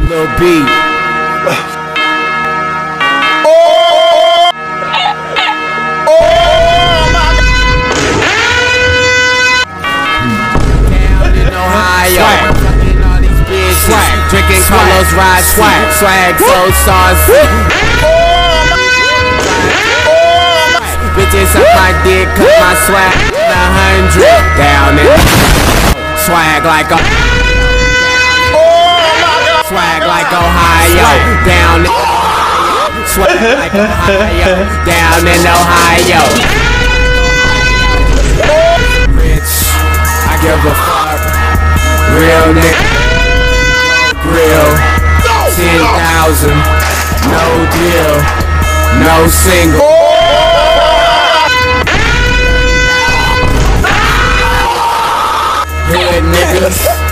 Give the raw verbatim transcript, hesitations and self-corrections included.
Little beat. Ohio, fucking all these bitches, swag, drinking Carlos Ride, swag, swag, so saucy. Bitches up my dick, cut my swag a hundred down it. Swag like a swag like Ohio, down it. Swag like Ohio, down in Ohio. Rich, I give a fuck. Real nigga, grill, ten thousand, no deal, no single. Hood niggas.